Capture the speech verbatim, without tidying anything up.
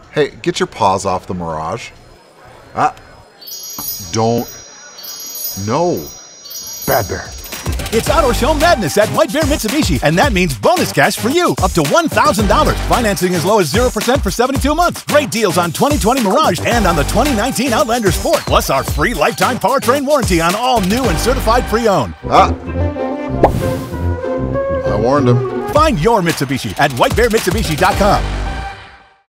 Hey, get your paws off the Mirage. Ah. Don't. No. Bad Bear. It's Auto Show Madness at White Bear Mitsubishi, and that means bonus cash for you, up to one thousand dollars. Financing as low as zero percent for seventy-two months. Great deals on twenty twenty Mirage and on the twenty nineteen Outlander Sport. Plus our free lifetime powertrain warranty on all new and certified pre-owned. Ah. I warned him. Find your Mitsubishi at white bear mitsubishi dot com.